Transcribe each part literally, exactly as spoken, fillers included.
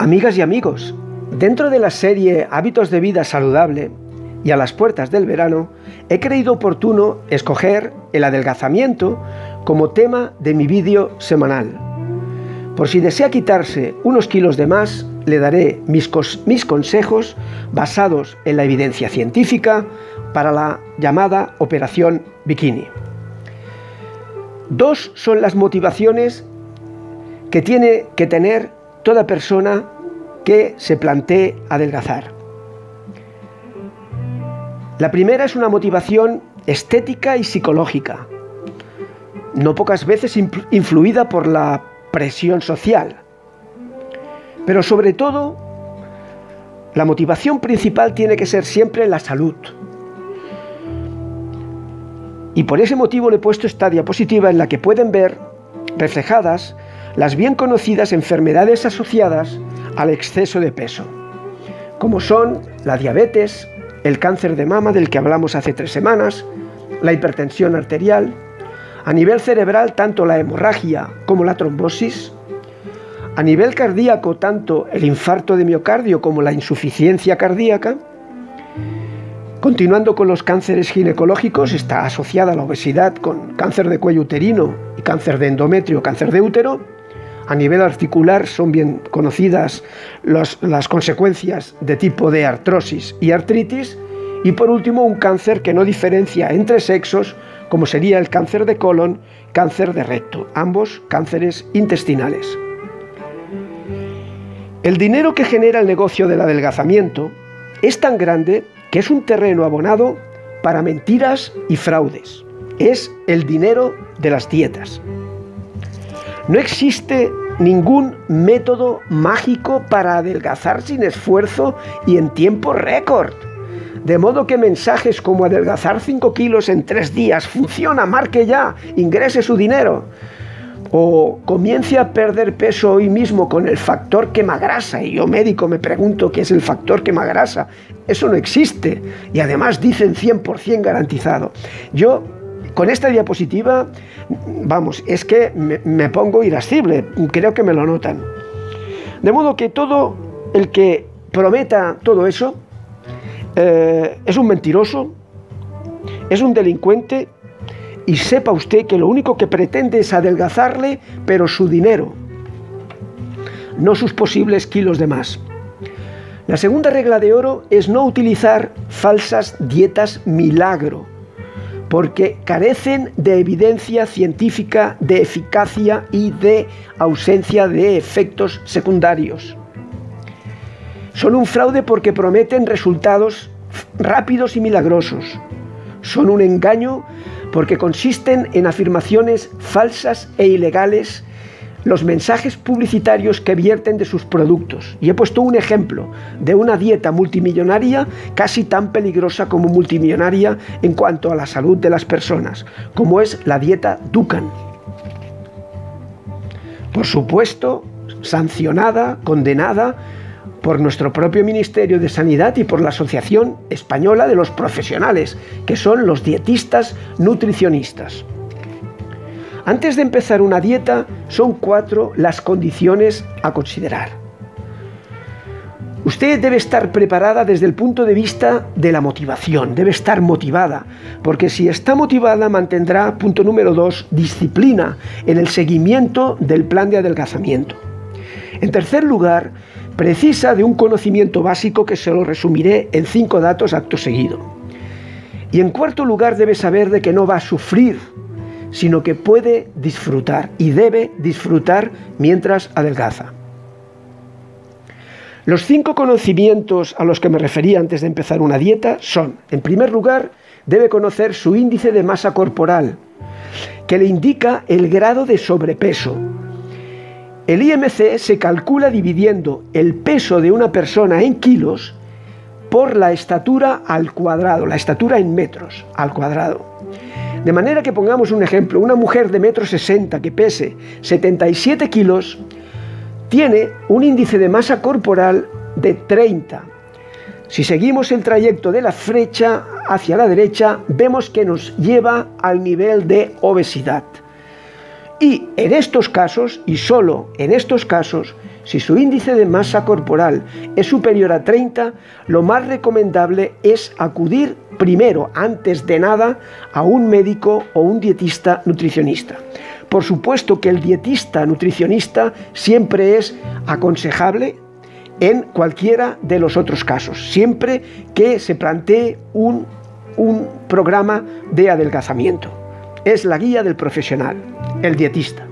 Amigas y amigos, dentro de la serie Hábitos de Vida Saludable y a las puertas del verano, he creído oportuno escoger el adelgazamiento como tema de mi vídeo semanal. Por si desea quitarse unos kilos de más, le daré mis, mis consejos basados en la evidencia científica para la llamada Operación Bikini. Dos son las motivaciones que tiene que tener toda persona que se plantee adelgazar. La primera es una motivación estética y psicológica, no pocas veces influida por la presión social. Pero sobre todo, la motivación principal tiene que ser siempre la salud. Y por ese motivo le he puesto esta diapositiva en la que pueden ver reflejadas las bien conocidas enfermedades asociadas al exceso de peso, como son la diabetes, el cáncer de mama del que hablamos hace tres semanas, la hipertensión arterial, a nivel cerebral tanto la hemorragia como la trombosis, a nivel cardíaco tanto el infarto de miocardio como la insuficiencia cardíaca. Continuando con los cánceres ginecológicos, está asociada la obesidad con cáncer de cuello uterino y cáncer de endometrio, cáncer de útero. A nivel articular son bien conocidas los, las consecuencias de tipo de artrosis y artritis. Y por último, un cáncer que no diferencia entre sexos, como sería el cáncer de colon, cáncer de recto, ambos cánceres intestinales. El dinero que genera el negocio del adelgazamiento es tan grande que es un terreno abonado para mentiras y fraudes. Es el dinero de las dietas. No existe ningún método mágico para adelgazar sin esfuerzo y en tiempo récord. De modo que mensajes como adelgazar cinco kilos en tres días, funciona, marque ya, ingrese su dinero. O comience a perder peso hoy mismo con el factor quemagrasa. Y yo, médico, me pregunto qué es el factor quemagrasa. Eso no existe. Y además dicen cien por cien garantizado. Yo, con esta diapositiva, vamos, es que me, me pongo irascible. Creo que me lo notan. De modo que todo el que prometa todo eso eh, es un mentiroso, es un delincuente. Y sepa usted que lo único que pretende es adelgazarle, pero su dinero, no sus posibles kilos de más. La segunda regla de oro es no utilizar falsas dietas milagro, porque carecen de evidencia científica, de eficacia y de ausencia de efectos secundarios. Son un fraude porque prometen resultados rápidos y milagrosos. Son un engaño porque consisten en afirmaciones falsas e ilegales, los mensajes publicitarios que vierten de sus productos. Y he puesto un ejemplo de una dieta multimillonaria casi tan peligrosa como multimillonaria en cuanto a la salud de las personas, como es la dieta Dukan. Por supuesto, sancionada, condenada por nuestro propio Ministerio de Sanidad y por la Asociación Española de los Profesionales, que son los dietistas nutricionistas. Antes de empezar una dieta, son cuatro las condiciones a considerar. Usted debe estar preparada desde el punto de vista de la motivación, debe estar motivada, porque si está motivada mantendrá, punto número dos, disciplina en el seguimiento del plan de adelgazamiento. En tercer lugar, precisa de un conocimiento básico que se lo resumiré en cinco datos acto seguido. Y en cuarto lugar, debe saber de que no va a sufrir, sino que puede disfrutar y debe disfrutar mientras adelgaza. Los cinco conocimientos a los que me refería antes de empezar una dieta son, en primer lugar, debe conocer su índice de masa corporal, que le indica el grado de sobrepeso. El I M C se calcula dividiendo el peso de una persona en kilos por la estatura al cuadrado, la estatura en metros al cuadrado. De manera que pongamos un ejemplo, una mujer de metro sesenta que pese setenta y siete kilos tiene un índice de masa corporal de treinta. Si seguimos el trayecto de la flecha hacia la derecha, vemos que nos lleva al nivel de obesidad. Y en estos casos, y solo en estos casos, si su índice de masa corporal es superior a treinta, lo más recomendable es acudir primero, antes de nada, a un médico o un dietista nutricionista. Por supuesto que el dietista nutricionista siempre es aconsejable en cualquiera de los otros casos, siempre que se plantee un, un programa de adelgazamiento. Es la guía del profesional, el dietista.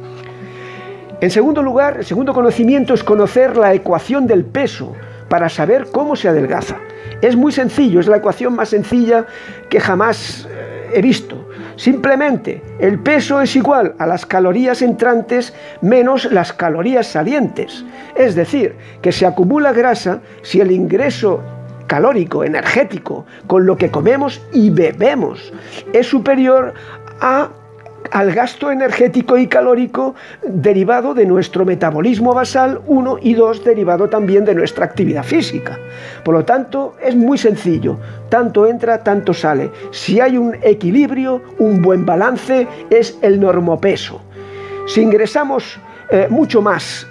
En segundo lugar, el segundo conocimiento es conocer la ecuación del peso para saber cómo se adelgaza. Es muy sencillo, es la ecuación más sencilla que jamás he visto. Simplemente, el peso es igual a las calorías entrantes menos las calorías salientes. Es decir, que se acumula grasa si el ingreso calórico, energético, con lo que comemos y bebemos, es superior a al gasto energético y calórico derivado de nuestro metabolismo basal uno y dos, derivado también de nuestra actividad física. Por lo tanto, es muy sencillo, tanto entra, tanto sale. Si hay un equilibrio, un buen balance, es el normopeso. Si ingresamos eh, mucho más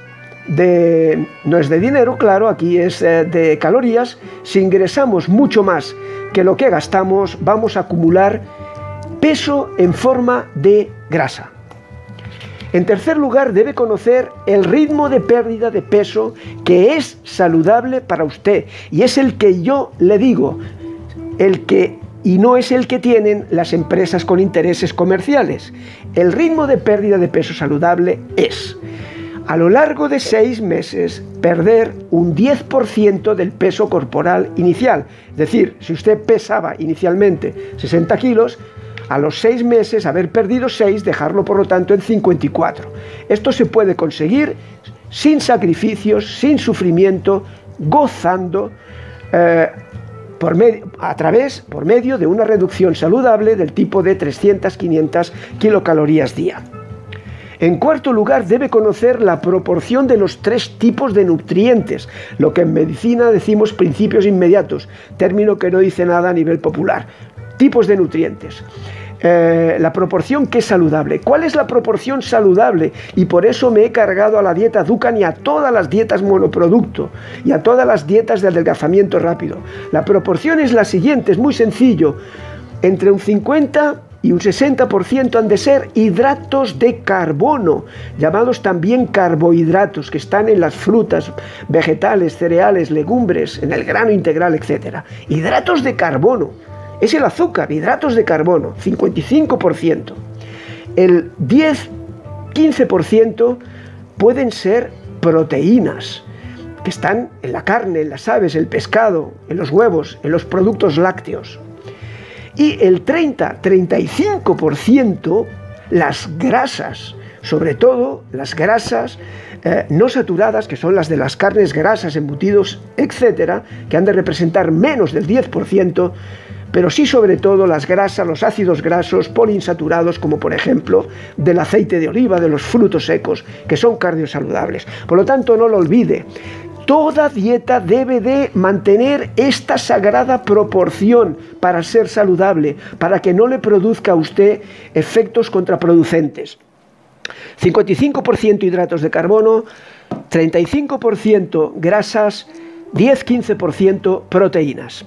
de, no es de dinero, claro, aquí es eh, de calorías, si ingresamos mucho más que lo que gastamos, vamos a acumular peso en forma de grasa. En tercer lugar, debe conocer el ritmo de pérdida de peso que es saludable para usted, y es el que yo le digo, el que y no es el que tienen las empresas con intereses comerciales. El ritmo de pérdida de peso saludable es, a lo largo de seis meses, perder un diez por ciento del peso corporal inicial. Es decir, si usted pesaba inicialmente sesenta kilos, a los seis meses, haber perdido seis, dejarlo por lo tanto en cincuenta y cuatro. Esto se puede conseguir sin sacrificios, sin sufrimiento, gozando, eh, por medio, a través, por medio de una reducción saludable del tipo de trescientas a quinientas kilocalorías día. En cuarto lugar, debe conocer la proporción de los tres tipos de nutrientes, lo que en medicina decimos principios inmediatos, término que no dice nada a nivel popular. Tipos de nutrientes. Eh, la proporción que es saludable. ¿Cuál es la proporción saludable? Y por eso me he cargado a la dieta Dukan y a todas las dietas monoproducto y a todas las dietas de adelgazamiento rápido. La proporción es la siguiente, es muy sencillo. Entre un cincuenta y un sesenta por ciento han de ser hidratos de carbono, llamados también carbohidratos, que están en las frutas, vegetales, cereales, legumbres, en el grano integral, etcétera. Hidratos de carbono. Es el azúcar, hidratos de carbono, cincuenta y cinco por ciento. El diez a quince por ciento pueden ser proteínas, que están en la carne, en las aves, el pescado, en los huevos, en los productos lácteos. Y el treinta a treinta y cinco por ciento las grasas, sobre todo las grasas eh, no saturadas, que son las de las carnes grasas, embutidos, etcétera, que han de representar menos del diez por ciento, pero sí sobre todo las grasas, los ácidos grasos poliinsaturados, como por ejemplo del aceite de oliva, de los frutos secos, que son cardiosaludables. Por lo tanto, no lo olvide, toda dieta debe de mantener esta sagrada proporción para ser saludable, para que no le produzca a usted efectos contraproducentes. cincuenta y cinco por ciento hidratos de carbono, treinta y cinco por ciento grasas, diez a quince por ciento proteínas.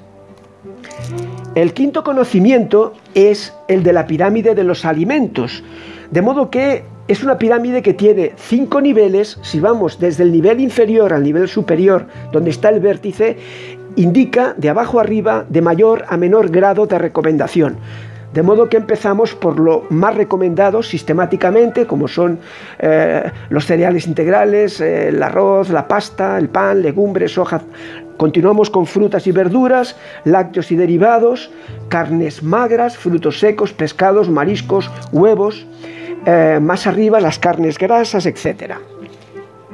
El quinto conocimiento es el de la pirámide de los alimentos, de modo que es una pirámide que tiene cinco niveles. Si vamos desde el nivel inferior al nivel superior, donde está el vértice, indica de abajo arriba de mayor a menor grado de recomendación. De modo que empezamos por lo más recomendado sistemáticamente, como son eh, los cereales integrales, eh, el arroz, la pasta, el pan, legumbres, soja. Continuamos con frutas y verduras, lácteos y derivados, carnes magras, frutos secos, pescados, mariscos, huevos. Eh, más arriba las carnes grasas, etcétera.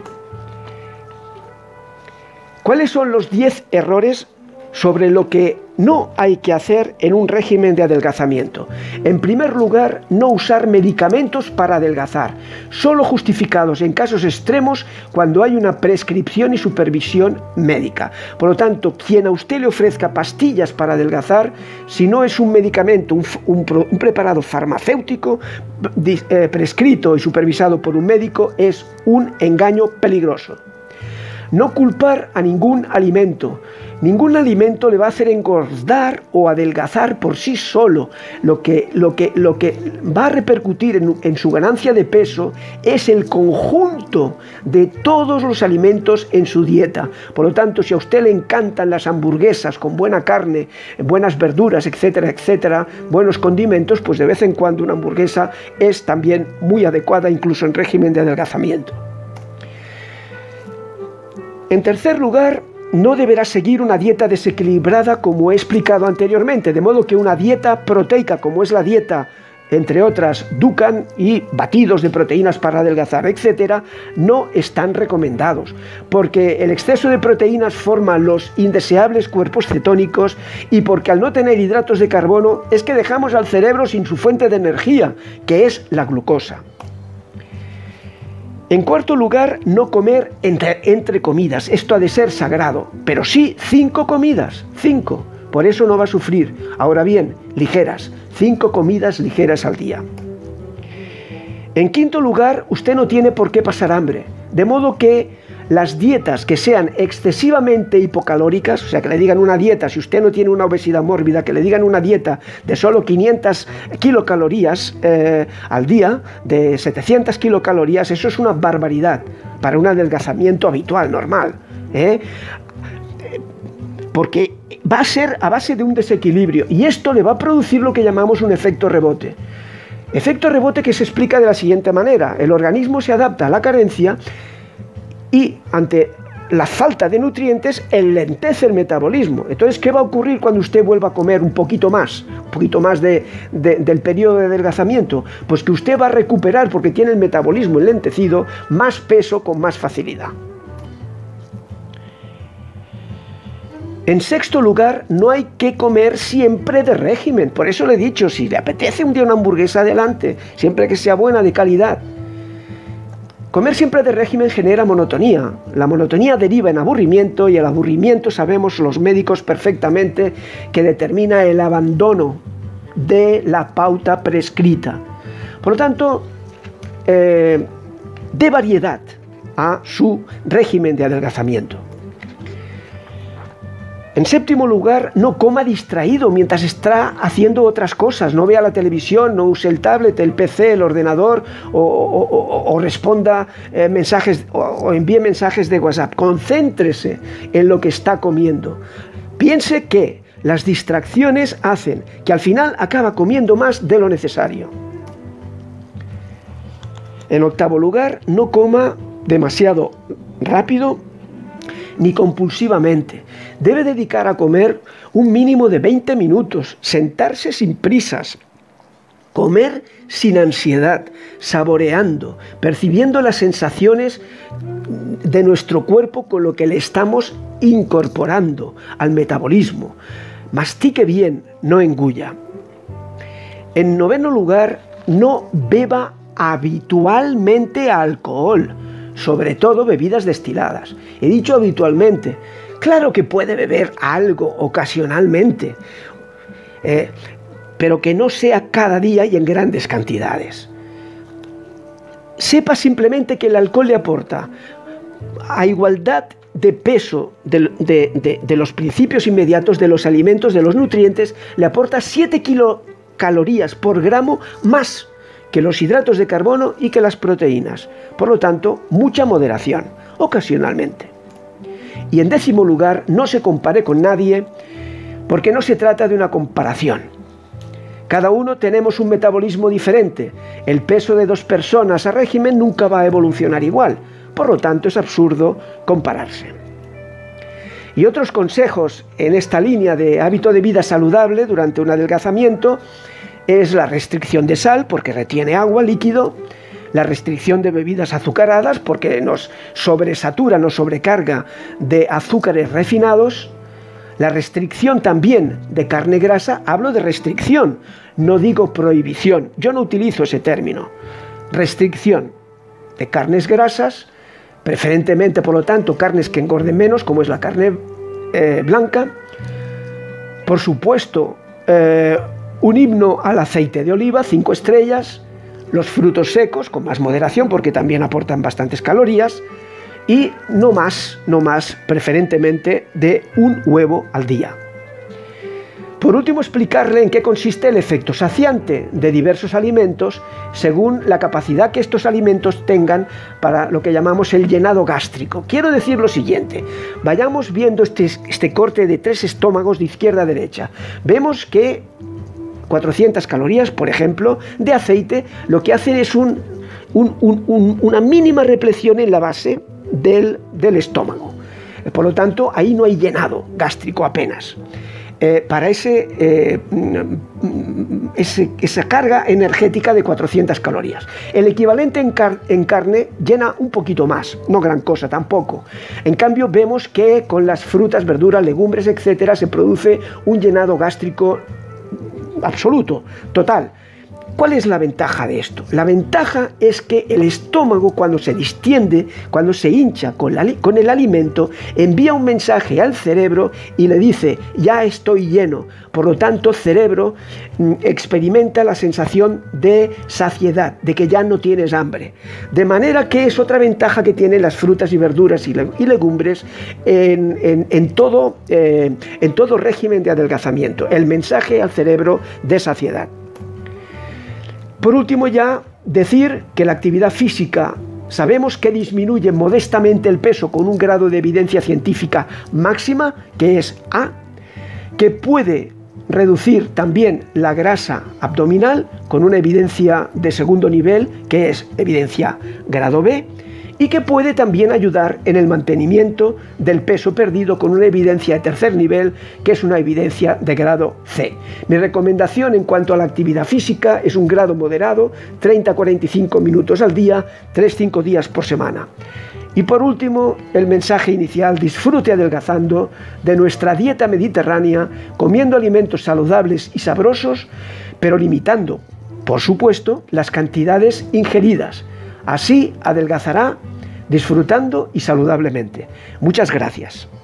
¿Cuáles son los diez errores sobre lo que no hay que hacer en un régimen de adelgazamiento? En primer lugar, no usar medicamentos para adelgazar, solo justificados en casos extremos cuando hay una prescripción y supervisión médica. Por lo tanto, quien a usted le ofrezca pastillas para adelgazar, si no es un medicamento, un, un, un preparado farmacéutico eh, prescrito y supervisado por un médico, es un engaño peligroso. No culpar a ningún alimento. Ningún alimento le va a hacer engordar o adelgazar por sí solo. Lo que, lo que, lo que va a repercutir en, en su ganancia de peso es el conjunto de todos los alimentos en su dieta. Por lo tanto, si a usted le encantan las hamburguesas con buena carne, buenas verduras, etcétera, etcétera, buenos condimentos, pues de vez en cuando una hamburguesa es también muy adecuada, incluso en régimen de adelgazamiento. En tercer lugar, no deberá seguir una dieta desequilibrada como he explicado anteriormente, de modo que una dieta proteica como es la dieta, entre otras, Dukan y batidos de proteínas para adelgazar, etcétera, no están recomendados, porque el exceso de proteínas forma los indeseables cuerpos cetónicos y porque al no tener hidratos de carbono es que dejamos al cerebro sin su fuente de energía, que es la glucosa. En cuarto lugar, no comer entre, entre comidas. Esto ha de ser sagrado, pero sí cinco comidas, cinco. Por eso no va a sufrir. Ahora bien, ligeras, cinco comidas ligeras al día. En quinto lugar, usted no tiene por qué pasar hambre, de modo que las dietas que sean excesivamente hipocalóricas, o sea, que le digan una dieta, si usted no tiene una obesidad mórbida, que le digan una dieta de solo quinientas kilocalorías eh, al día, de setecientas kilocalorías, eso es una barbaridad para un adelgazamiento habitual, normal, ¿eh? Porque va a ser a base de un desequilibrio y esto le va a producir lo que llamamos un efecto rebote. Efecto rebote que se explica de la siguiente manera: el organismo se adapta a la carencia y ante la falta de nutrientes enlentece el metabolismo. Entonces, ¿qué va a ocurrir cuando usted vuelva a comer un poquito más, un poquito más de, de, del periodo de adelgazamiento? Pues que usted va a recuperar, porque tiene el metabolismo enlentecido, más peso con más facilidad. En sexto lugar, no hay que comer siempre de régimen. Por eso le he dicho, si le apetece un día una hamburguesa, adelante, siempre que sea buena, de calidad. Comer siempre de régimen genera monotonía. La monotonía deriva en aburrimiento y el aburrimiento, sabemos los médicos perfectamente, que determina el abandono de la pauta prescrita. Por lo tanto, eh, dé variedad a su régimen de adelgazamiento. En séptimo lugar, no coma distraído mientras está haciendo otras cosas. No vea la televisión, no use el tablet, el P C, el ordenador o, o, o, o responda eh, mensajes o, o envíe mensajes de WhatsApp. Concéntrese en lo que está comiendo. Piense que las distracciones hacen que al final acaba comiendo más de lo necesario. En octavo lugar, no coma demasiado rápido ni compulsivamente. Debe dedicar a comer un mínimo de veinte minutos, sentarse sin prisas, comer sin ansiedad, saboreando, percibiendo las sensaciones de nuestro cuerpo con lo que le estamos incorporando al metabolismo. Mastique bien, no engulla. En noveno lugar, no beba habitualmente alcohol, sobre todo bebidas destiladas. He dicho habitualmente. Claro que puede beber algo ocasionalmente, eh, pero que no sea cada día y en grandes cantidades. Sepa simplemente que el alcohol le aporta, a igualdad de peso de, de, de, de los principios inmediatos de los alimentos, de los nutrientes, le aporta siete kilocalorías por gramo más que los hidratos de carbono y que las proteínas. Por lo tanto, mucha moderación, ocasionalmente. Y en décimo lugar, no se compare con nadie, porque no se trata de una comparación. Cada uno tenemos un metabolismo diferente. El peso de dos personas a régimen nunca va a evolucionar igual. Por lo tanto, es absurdo compararse. Y otros consejos en esta línea de hábito de vida saludable durante un adelgazamiento es la restricción de sal, porque retiene agua, líquido, la restricción de bebidas azucaradas, porque nos sobresatura, nos sobrecarga de azúcares refinados, La restricción también de carne grasa, hablo de restricción, no digo prohibición, yo no utilizo ese término. Restricción de carnes grasas, preferentemente por lo tanto carnes que engorden menos, como es la carne eh, blanca. Por supuesto, eh, un himno al aceite de oliva, cinco estrellas, los frutos secos con más moderación porque también aportan bastantes calorías, y no más, no más, preferentemente de un huevo al día. Por último, explicarle en qué consiste el efecto saciante de diversos alimentos según la capacidad que estos alimentos tengan para lo que llamamos el llenado gástrico. Quiero decir lo siguiente, vayamos viendo este, este corte de tres estómagos de izquierda a derecha. Vemos que cuatrocientas calorías, por ejemplo, de aceite, lo que hacen es un, un, un, un, una mínima repleción en la base del, del estómago. Por lo tanto, ahí no hay llenado gástrico apenas. Eh, para ese, eh, ese, esa carga energética de cuatrocientas calorías. El equivalente en, car en carne llena un poquito más, no gran cosa tampoco. En cambio vemos que con las frutas, verduras, legumbres, etcétera, se produce un llenado gástrico absoluto, total. ¿Cuál es la ventaja de esto? La ventaja es que el estómago, cuando se distiende, cuando se hincha con, la, con el alimento, envía un mensaje al cerebro y le dice, ya estoy lleno. Por lo tanto, el cerebro mm, experimenta la sensación de saciedad, de que ya no tienes hambre. De manera que es otra ventaja que tienen las frutas y verduras y, le, y legumbres en, en, en, todo, eh, en todo régimen de adelgazamiento. El mensaje al cerebro de saciedad. Por último, ya decir que la actividad física sabemos que disminuye modestamente el peso con un grado de evidencia científica máxima, que es A, que puede reducir también la grasa abdominal con una evidencia de segundo nivel, que es evidencia grado B, y que puede también ayudar en el mantenimiento del peso perdido con una evidencia de tercer nivel, que es una evidencia de grado C. Mi recomendación en cuanto a la actividad física es un grado moderado, treinta a cuarenta y cinco minutos al día, tres a cinco días por semana. Y por último, el mensaje inicial, disfrute adelgazando de nuestra dieta mediterránea, comiendo alimentos saludables y sabrosos, pero limitando, por supuesto, las cantidades ingeridas. Así adelgazará disfrutando y saludablemente. Muchas gracias.